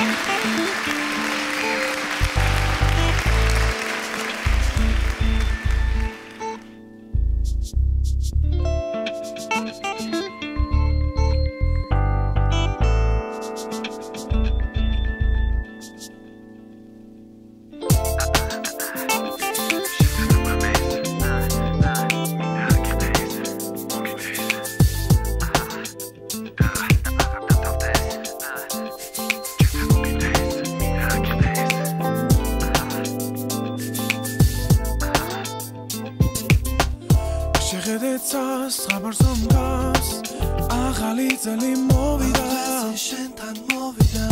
შეხედეცას ხაბარსომ გავს ახალი წელი მოვიდა შენთან მოვიდა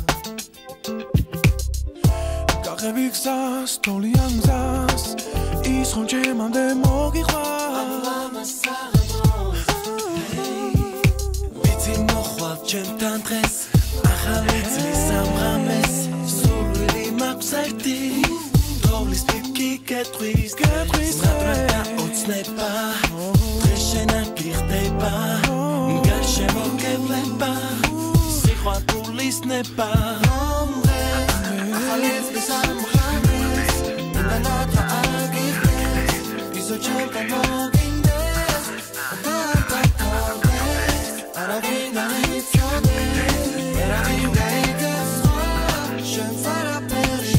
გაღები გზას თოლიან გზას ის ხომ ჩემამდე მოგიყვანს ვიცი მოხვალ ჩემთან დღეს ახალი წლის სამღამეს სურვილი მაქვს ერთი თოვლის პიკი კეტყვის ნატრატა ოცნება დღეს შენა გიხდება გარშემო გევლება სიყვარულის ნება ახალი წლის სამღამეს უნდა ნატრა აგიხდეს ისო ჩემთან მოგინდეს არავინ არ იცოდეს ვერავინ გაიგებს შენ ვარაფერი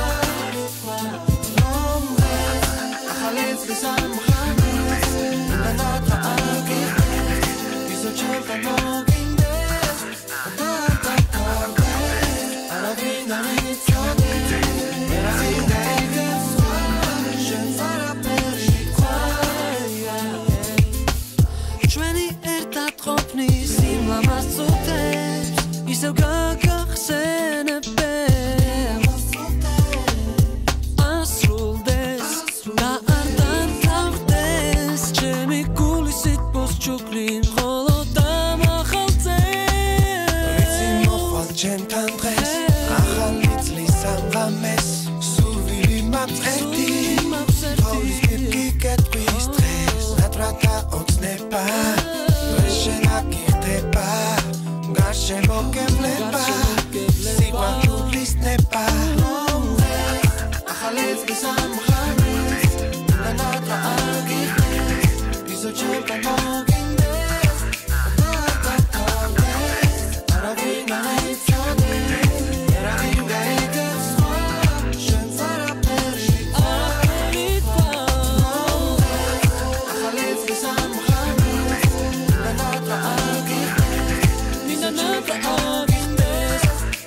ახალი წლის სამღამეს უნდა ნატრა აგიხდეს ისო ჩემთან მოგინდეს არავინ არ იცოდეს ვერავინ გაიგებს შენ ვარაფერი ჩვენი ერთად ყოფნის იმამას წუთებს ისევ გაგახსენებებს ასრულდეს და არ დამთავრდეს ჩემი გული სიტყვის ჩუქლინ მხოლოდ დამახალწეს ვიცი მოხვალ ჩემთან დღეს ახალი წლის სამღამეს სურვილი მაქვს ერთი თოვლის პიკი კეტყვის დღეს ნატრატა ოცნება შენა გიხდება გარშემო გევლება სიყვარულის ნება ახალი წლის სამღამეს უნდა ნატრა აგიხდეს ისო ჩემთან მოგინდეს არავინ არ იცოდეს ვერავინ გაიგებს შენ ვარაფერი ახალი წლის სამღამეს უნდა ნატრა აგიხდეს ისო ჩემთან მოგინდეს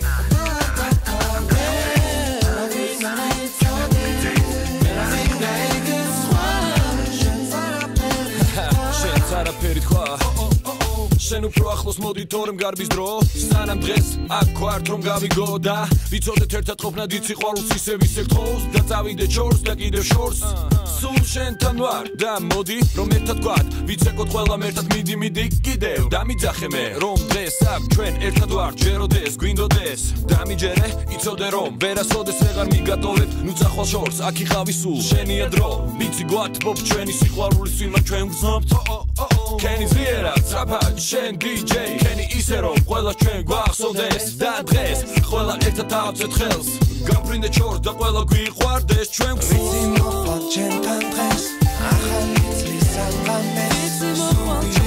არავინ არ იცოდეს ვერავინ გაიგებს შენ ვარაფერი შენც არაფერი თქვა შენ უფრო ახლოს მოდი თორემ გარბის დრო სანამ დღეს აქ ვართ რომ გავიგო და ვიცოდეთ ერთად ყოფნა დიდ სიყვარულს ისევ გთხოვს და წავიდე ჩორს და კიდევ შორს სულ შენთან ვარ და მოდი რომ ერთად ვგვართ ვიცეკოთ ყველამ ერთად მიდი კიდევ დამიძახე მე რომ დღეს აქ ჩვენ ერთად ვართ ჯეროდეს გვინდოდეს დამიჯერე იცოდე რომ ვერასოდეს ვეღარ მიგატოვებ ნუ წახვალ შორს აქ იყავი სულ შენია დრო ვიცი გვათბობ ჩვენი სიყვარულის ვინმე ჩვენ გრძნობთ Kenny Zviera, Trapad, შენ DJ Kenny ისე რომ ყველა ჩვენ გვახსოვდეს და დღეს ყველა ერთად ავწევთ ხელს გავბრინდე ჩორს და ყველა გვიყვარდეს ჩვენ ვიცი მოხვალ ჩემთან დღეს ახალი წლის სამღამეს სურვილი